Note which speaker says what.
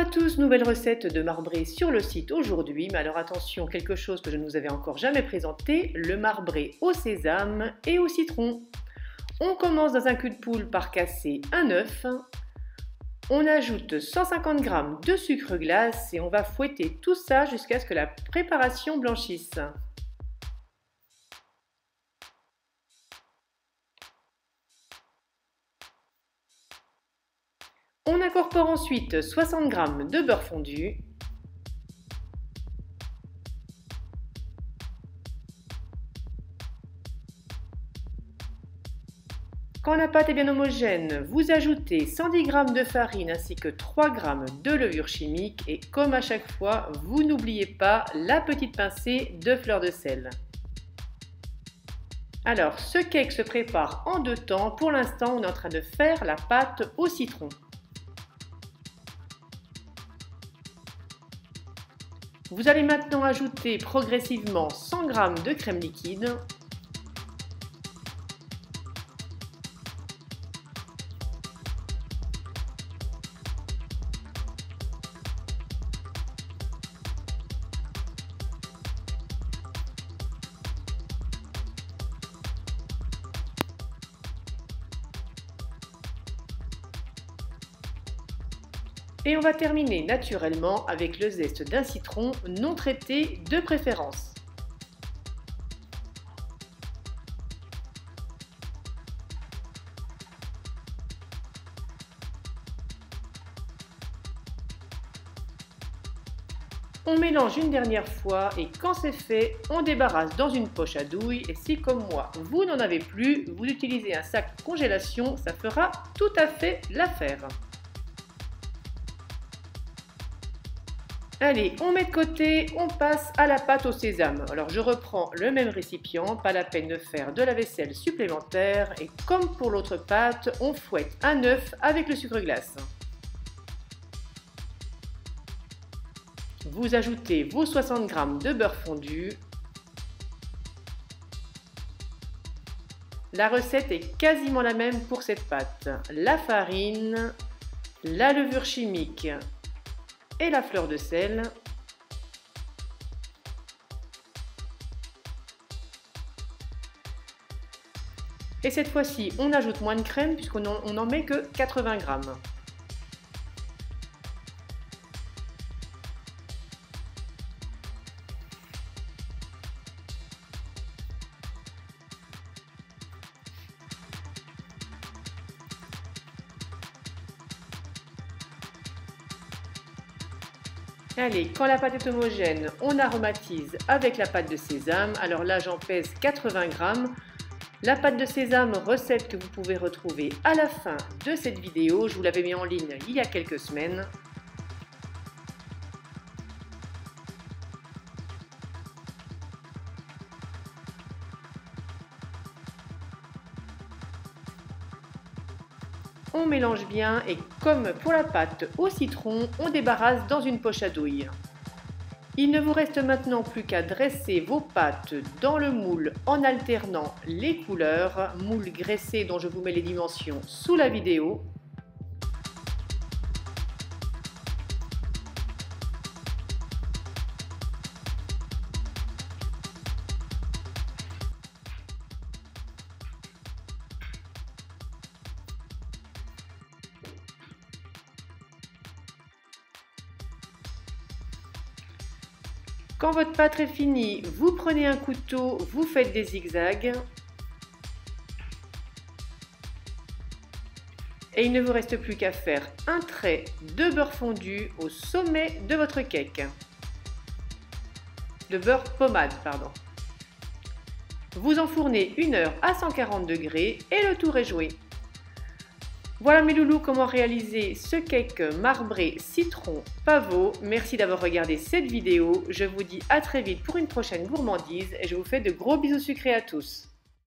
Speaker 1: Bonjour à tous, nouvelle recette de marbré sur le site aujourd'hui. Mais alors attention, quelque chose que je ne vous avais encore jamais présenté, le marbré au sésame et au citron. On commence dans un cul de poule par casser un œuf. On ajoute 150 g de sucre glace et on va fouetter tout ça jusqu'à ce que la préparation blanchisse. On incorpore ensuite 60 g de beurre fondu, quand la pâte est bien homogène, vous ajoutez 110 g de farine ainsi que 3 g de levure chimique et comme à chaque fois, vous n'oubliez pas la petite pincée de fleur de sel. Alors, ce cake se prépare en deux temps. Pour l'instant, on est en train de faire la pâte au citron. Vous allez maintenant ajouter progressivement 100 g de crème liquide. Et on va terminer naturellement avec le zeste d'un citron non traité de préférence. On mélange une dernière fois et quand c'est fait, on débarrasse dans une poche à douille et si comme moi, vous n'en avez plus, vous utilisez un sac congélation, ça fera tout à fait l'affaire. Allez, on met de côté, on passe à la pâte au sésame. Alors je reprends le même récipient, pas la peine de faire de la vaisselle supplémentaire. Et comme pour l'autre pâte, on fouette un œuf avec le sucre glace. Vous ajoutez vos 60 g de beurre fondu. La recette est quasiment la même pour cette pâte. La farine, la levure chimique et la fleur de sel. Et cette fois-ci, on ajoute moins de crème puisqu'on n'en met que 80 g. Allez, quand la pâte est homogène, on aromatise avec la pâte de sésame. Alors là, j'en pèse 80 g. La pâte de sésame, recette que vous pouvez retrouver à la fin de cette vidéo. Je vous l'avais mis en ligne il y a quelques semaines. On mélange bien et comme pour la pâte au citron, on débarrasse dans une poche à douille. Il ne vous reste maintenant plus qu'à dresser vos pâtes dans le moule en alternant les couleurs, moule graissé dont je vous mets les dimensions sous la vidéo. Quand votre pâte est finie, vous prenez un couteau, vous faites des zigzags. Et il ne vous reste plus qu'à faire un trait de beurre fondu au sommet de votre cake. De beurre pommade, pardon. Vous enfournez 1 heure à 140 degrés et le tour est joué. Voilà mes loulous comment réaliser ce cake marbré citron pavot. Merci d'avoir regardé cette vidéo. Je vous dis à très vite pour une prochaine gourmandise et je vous fais de gros bisous sucrés à tous.